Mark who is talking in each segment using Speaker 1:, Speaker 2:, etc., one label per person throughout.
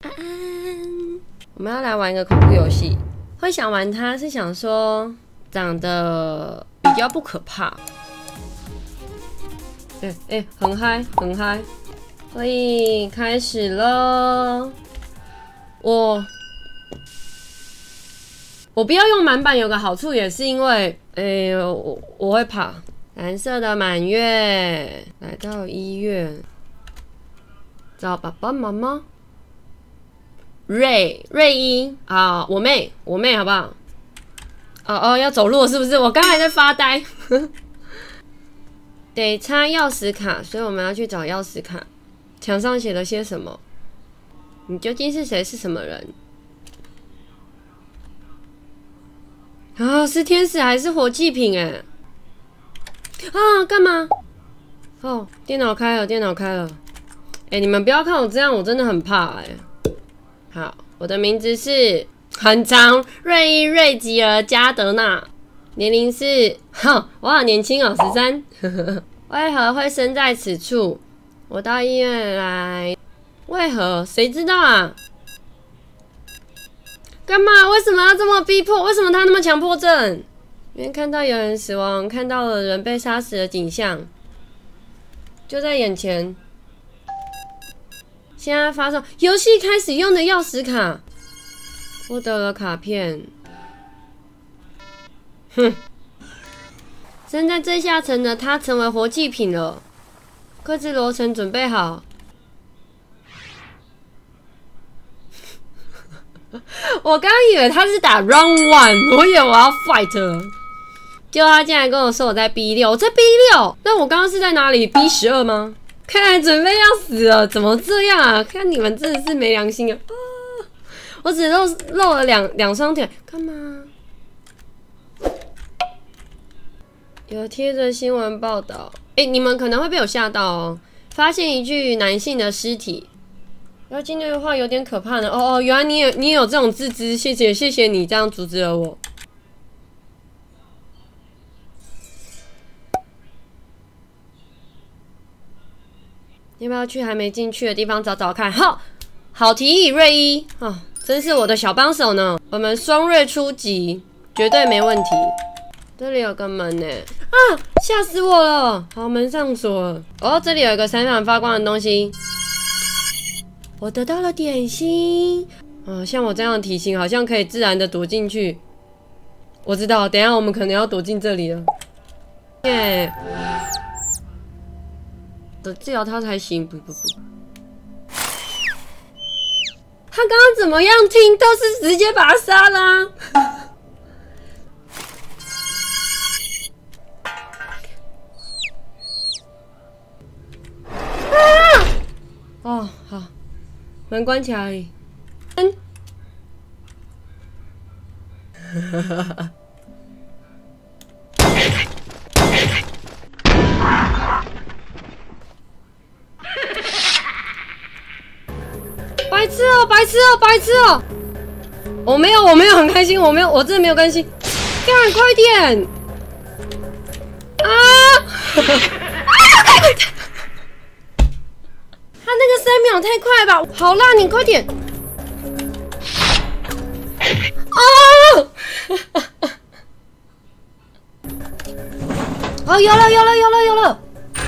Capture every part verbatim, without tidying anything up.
Speaker 1: 安安。我们要来玩一个恐怖游戏，会想玩它是想说长得比较不可怕。哎、欸、哎、欸，很嗨很嗨，所以开始了。我我不要用满版，有个好处也是因为，哎、欸，我我会怕。蓝色的满月，来到医院，找爸爸妈妈。瑞瑞一啊，我妹我妹好不好？哦哦，要走路是不是？我刚才在发呆。得插钥匙卡，所以我们要去找钥匙卡。墙上写了些什么？你究竟是谁？是什么人？啊，是天使还是火祭品？哎，啊，干嘛？哦，电脑开了，电脑开了。哎，你们不要看我这样，我真的很怕哎。好，我的名字是很长，瑞伊瑞吉尔加德纳，年龄是，哼，我好年轻哦，十三。为何会生在此处？我到医院来，为何？谁知道啊？干嘛？为什么要这么逼迫？为什么他那么强迫症？因为看到有人死亡，看到了人被杀死的景象，就在眼前。现在发送游戏开始用的钥匙卡，获得了卡片。哼，身在最下层的他成为活祭品了。各自楼层准备好。我刚刚以为他是打 round one， 我以为我要 fight 了。结果他竟然跟我说我在 B 六，我在 B 六，那我刚刚是在哪里 ？B 十二吗？看来准备要死了，怎么这样啊？看你们真的是没良心啊！啊我只露露了两两双腿，干嘛？有贴着新闻报道，哎、欸，你们可能会被我吓到哦。发现一具男性的尸体，要进去的话有点可怕呢。哦哦，原来你有你也有这种自知，谢谢谢谢你这样阻止了我。要不要去还没进去的地方找找看？好，好提议，瑞一哦，真是我的小帮手呢。我们双瑞出击，绝对没问题。这里有个门呢，啊，吓死我了！好，门上锁了。哦，这里有一个闪闪发光的东西，我得到了点心。啊，像我这样的体型，好像可以自然的躲进去。我知道，等一下我们可能要躲进这里了。耶、yeah 治疗他才行，不不不。他刚刚怎么样听都是直接把他杀了、啊。啊！哦，好，门关起来而已。嗯。哈哈哈。白痴哦，白痴哦，白痴哦！我没有，我没有很开心，我没有，我真的没有开心。干，快点！啊！啊！快快点！他那个三秒太快吧？好啦，你快点！啊！哦，有了，有了，有了，有了！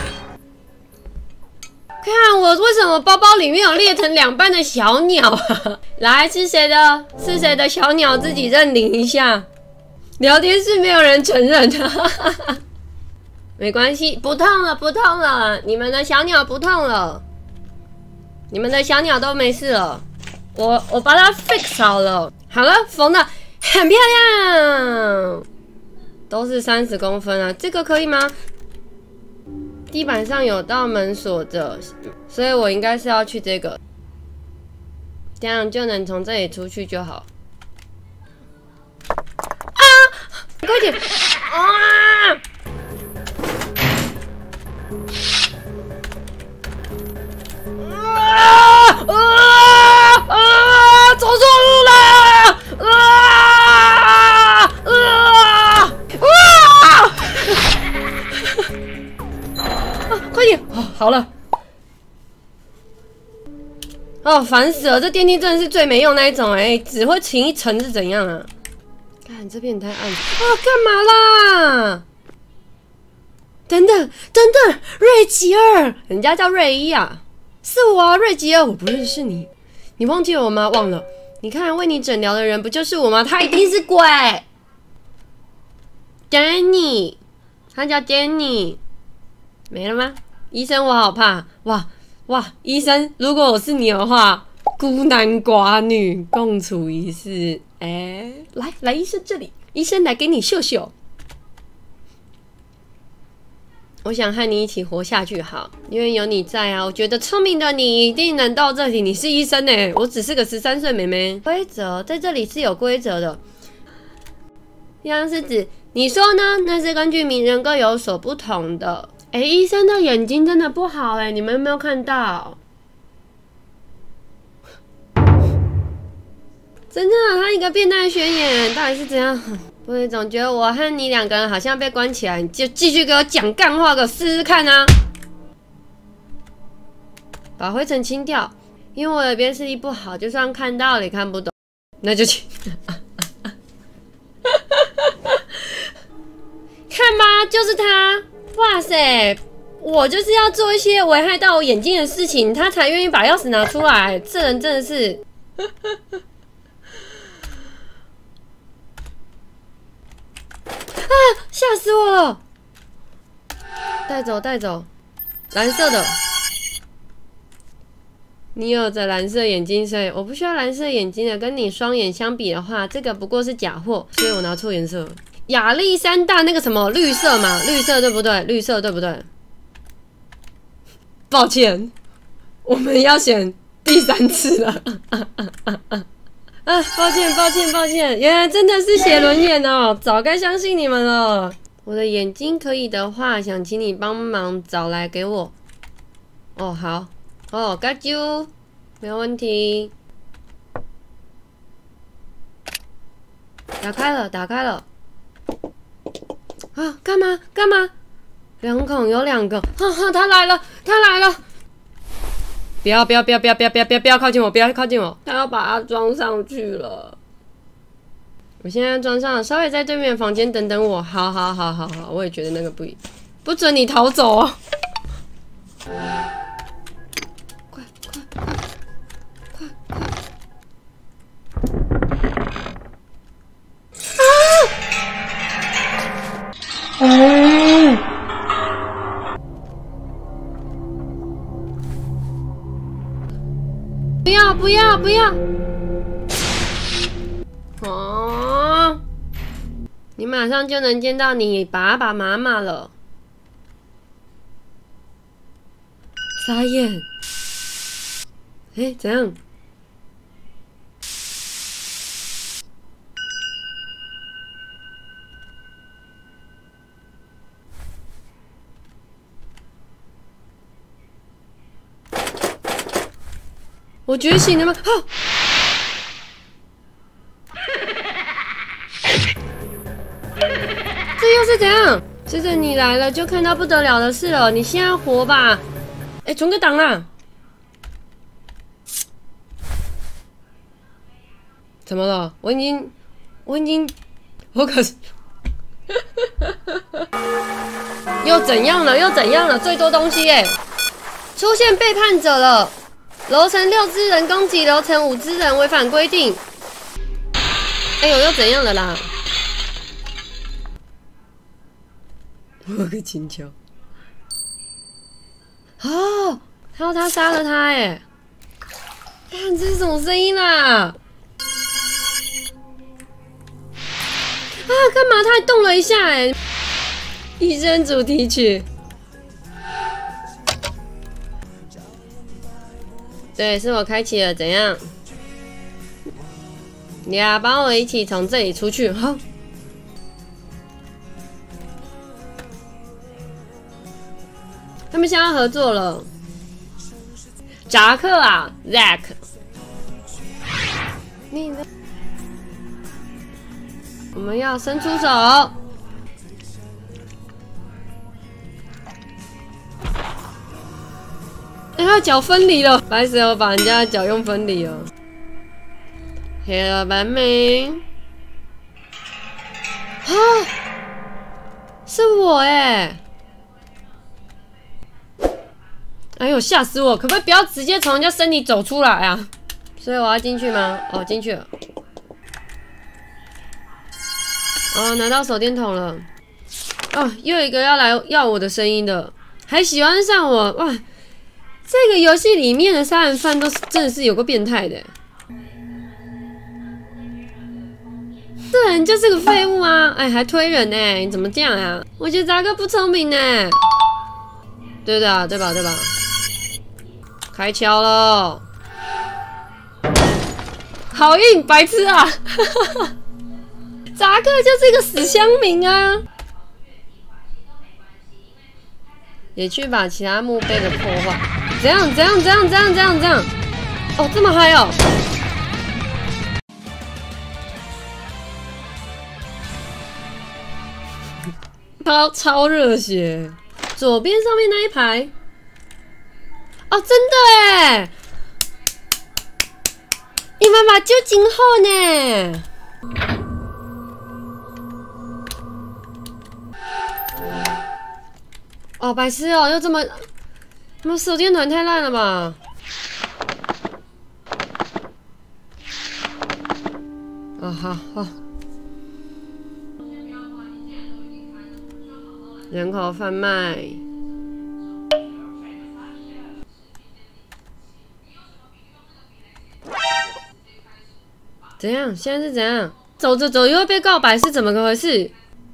Speaker 1: 看我为什么包包里面有裂成两半的小鸟啊？来，是谁的？是谁的小鸟？自己认领一下。聊天室没有人承认的，没关系，不痛了，不痛了。你们的小鸟不痛了，你们的小鸟都没事了。我我把它 fix 好了，好了，缝的很漂亮，都是三十公分啊，这个可以吗？地板上有道门锁着，所以我应该是要去这个，这样就能从这里出去就好。啊！快点！啊！啊！啊！啊！走错路了！啊！啊！啊！快点！哦，好了。哦， 哦，烦死了！这电梯真的是最没用那一种哎、欸，只会停一层是怎样啊？看这边太暗啊，干嘛啦？等等等等，瑞吉尔，人家叫瑞伊啊，是我啊，瑞吉尔，我不认识你，你忘记了我吗？忘了。你看为你诊疗的人不就是我吗？他一定是鬼。Danny， 他叫 Danny， 没了吗？医生，我好怕！哇哇，医生，如果我是你的话，孤男寡女共处一室。哎、欸，来来，医生这里，医生来给你秀秀。我想和你一起活下去，好，因为有你在啊。我觉得聪明的你一定能到这里。你是医生呢、欸，我只是个十三岁妹妹。规则在这里是有规则的。央是指你说呢？那是根据名人各有所不同的。哎、欸，医生的眼睛真的不好哎、欸，你们有没有看到？真的，他一个变态宣言，到底是怎样？我总觉得我和你两个人好像被关起来，你就继续给我讲干话，给我试试看啊！把灰尘清掉，因为我有边视力不好，就算看到了也看不懂，那就清。看吧，就是他！哇塞，我就是要做一些危害到我眼睛的事情，他才愿意把钥匙拿出来。这人真的是。啊！吓死我了！带走，带走，蓝色的。你有着蓝色眼睛，所以我不需要蓝色眼睛的。跟你双眼相比的话，这个不过是假货，所以我拿错颜色。亚历山大那个什么绿色嘛，绿色对不对？绿色对不对？抱歉，我们要选第三次了。啊，抱歉，抱歉，抱歉，原来真的是写轮眼哦，早该相信你们了。我的眼睛可以的话，想请你帮忙找来给我。哦，好，哦 ，got you， 没有问题。打开了，打开了。啊，干嘛？干嘛？两孔有两个，哈哈，他来了，他来了。不要不要不要不要不要不要不要不要靠近我！不要靠近我！他要把它装上去了。我现在装上了，稍微在对面房间等等我。好好好好好，我也觉得那个不不准你逃走哦！快快快快！啊！嗯。不要不要不要！哦，你马上就能见到你爸爸妈妈了。傻眼！哎、欸，怎样？我觉醒了吗？啊！这又是怎样？接着你来了，就看到不得了的事了。你现在活吧？哎、欸，存个档啦！怎么了？我已经，我已经，我可是又怎样了？又怎样了？最多东西哎、欸！出现背叛者了！楼层六只人攻击楼层五只人，违反规定。哎呦，又怎样了啦？我有个请求。哦，还有他杀了他哎！看这是什么声音啦？啊，干嘛？他还动了一下哎！医生主题曲。对，是我开启了，怎样？你呀，帮我一起从这里出去，好。他们现在合作了。扎克啊 ，Zack， 你呢？我们要伸出手。哎、欸，他的脚分离了，白石头把人家的脚用分离了。黑了版名。啊！是我哎！哎呦，吓死我！可不可以不要直接从人家身体走出来啊？所以我要进去吗？哦，进去了。哦，拿到手电筒了。哦，又有一个要来要我的声音的，还喜欢上我哇！这个游戏里面的杀人犯都是真的是有个变态的。这人就是个废物啊！哎，还推人呢、欸，你怎么这样啊？我觉得扎哥不聪明呢、欸。对的，对吧？对吧？开枪了，好硬，白痴啊！扎克就是一个死乡民啊！也去把其他墓碑给破坏。怎样？怎样？怎样？怎样？怎样？怎样？哦，这么嗨哦！超超热血！左边上面那一排，哦，真的哎！你妈妈就今后呢？哦，白痴哦，又这么，他们手电筒太烂了吧？啊，好好。人口贩卖，怎样？现在是怎样？走着走又会被告白，是怎么个回事？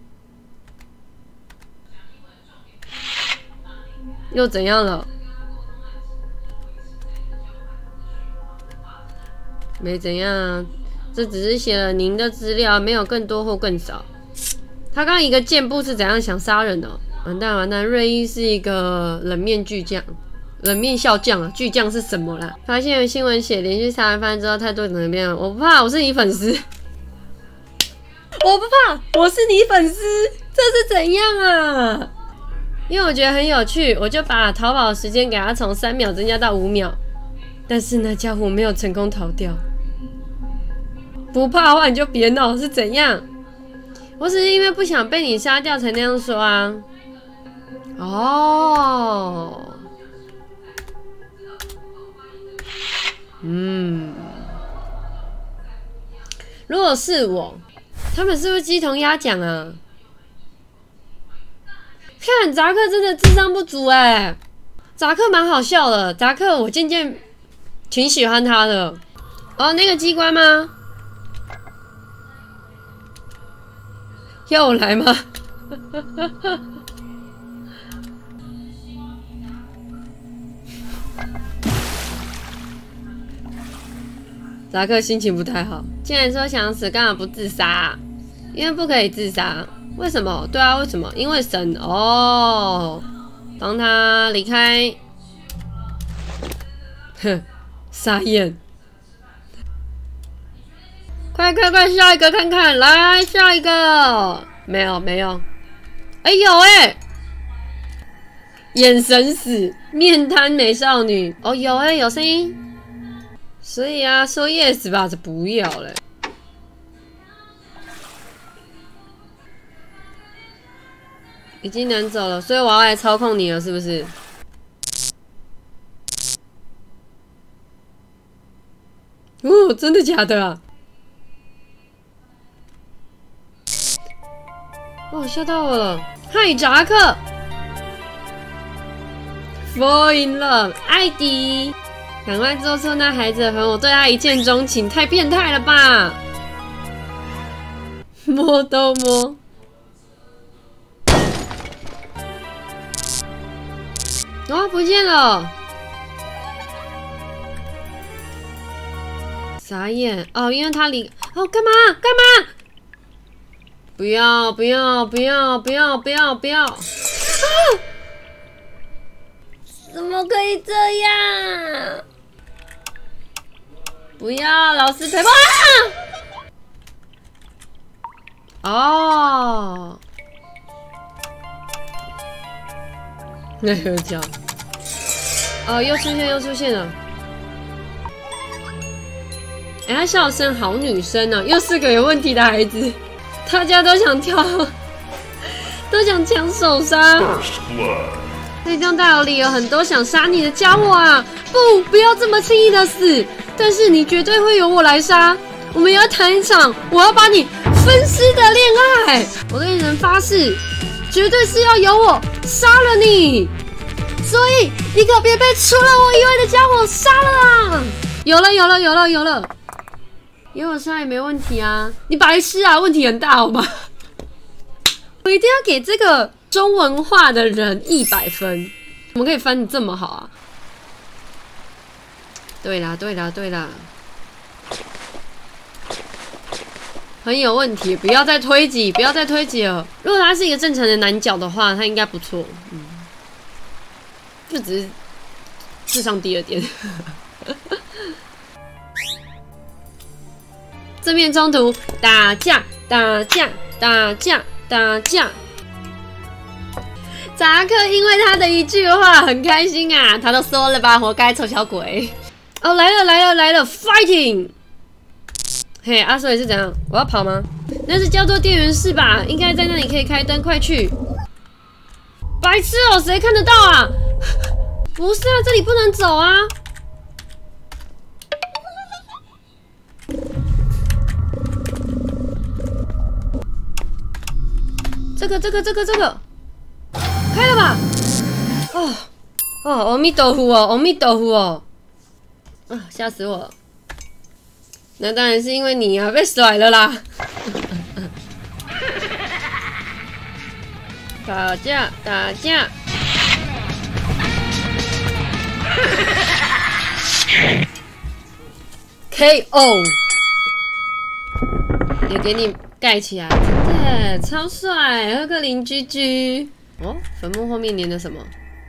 Speaker 1: 又怎样了？没怎样，这只是写了您的资料，没有更多或更少。他刚刚一个箭步是怎样想杀人的、哦？完蛋完蛋！瑞伊是一个冷面巨匠，冷面笑匠啊！巨匠是什么啦？发现有新闻写连续杀人犯之后态度怎么变了？我不怕，我是你粉丝。我不怕，我是你粉丝。这是怎样啊？因为我觉得很有趣，我就把逃跑时间给他从三秒增加到五秒，但是那家伙没有成功逃掉。不怕的话你就别闹，是怎样？我只是因为不想被你杀掉才那样说啊。哦，嗯，如果是我，他们是不是鸡同鸭讲啊？看扎克真的智商不足哎、欸，扎克蛮好笑的，扎克我渐渐挺喜欢他的。哦，那个机关吗？要我来吗？扎克心情不太好，既然说想死，干嘛不自杀、啊？因为不可以自杀。为什么？对啊，为什么？因为神哦，帮他离开。哼，傻眼！快快快，下一个看看，来下一个。没有没有，哎、欸、有哎、欸，眼神死，面瘫美少女。哦有哎、欸、有声音。所以啊，说 yes 吧，这不要嘞。已经能走了，所以我要来操控你了，是不是？哦，真的假的啊？哦，吓到我了！嗨，扎克 ，fall in love， 艾迪，赶快做出那孩子的粉，我对他一见钟情，太变态了吧！摸都摸。哦，不见了！傻眼哦，因为他离哦，干嘛干嘛？不要不要不要不要不要不要！啊！怎么可以这样？不要，老师陪我！哦。那个叫哦，又出现又出现了。哎、欸，他笑声好女生啊，又是个有问题的孩子，大家都想跳，都想抢手杀。内江大楼里有很多想杀你的家伙啊！不，不要这么轻易的死，但是你绝对会由我来杀。我们要谈一场，我要把你分尸的恋爱。我对人发誓，绝对是要由我杀了你。所以你可别被除了我以外的家伙杀了啊！有了，有了，有了，有了。有我杀也没问题啊，你白痴啊，问题很大好吗？我一定要给这个中文化的人一百分，我们可以翻得这么好啊？对啦，对啦，对啦，很有问题，不要再推挤，不要再推挤了。如果他是一个正常的男角的话，他应该不错，嗯，就只是智商低了点。正面冲突，打架，打架，打架，打架。扎克因为他的一句话很开心啊，他都说了吧，活该，丑小鬼。哦，来了，来了，来了 ，fighting！ 嘿，阿水是怎样？我要跑吗？那是叫做电源室吧？应该在那里可以开灯，快去！白痴哦，谁看得到啊？不是啊，这里不能走啊！这个这个这个这个，开了吧？哦哦，阿弥陀佛哦，阿弥陀佛哦！啊，吓死我了！那当然是因为你啊，被甩了啦！打架打架！K O 也给你盖起来，真的超帅！喝个邻居居哦，坟墓后面粘的什么？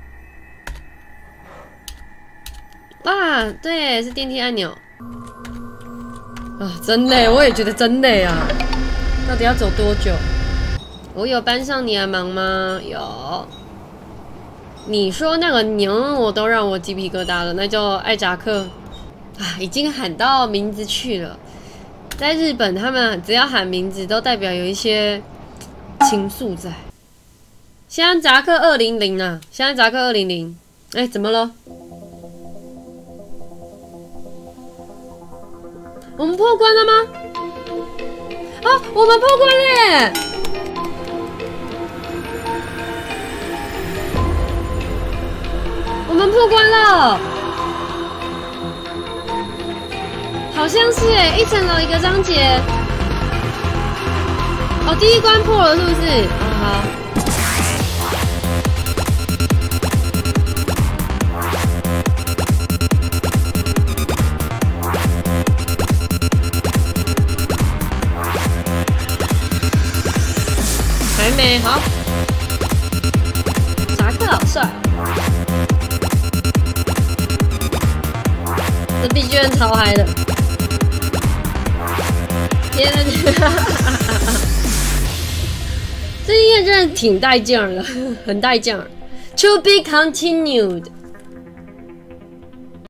Speaker 1: 哇，对，是电梯按钮啊，真累，我也觉得真累啊！到底要走多久？我有帮上你的忙吗？有。你说那个牛，我都让我鸡皮疙瘩了，那叫艾扎克啊，已经喊到名字去了。在日本，他们只要喊名字，都代表有一些情愫在。现在扎克二零零啊，现在扎克二零零，哎，怎么了？我们破关了吗？啊，我们破关了耶！我们破关了，好像是哎，一层楼一个章节。哦，第一关破了是不是？啊、哦、好。还没好。扎克好帅。这 B G M 超嗨的，天哪！这音乐真的挺带劲儿的，很带劲儿。To be continued。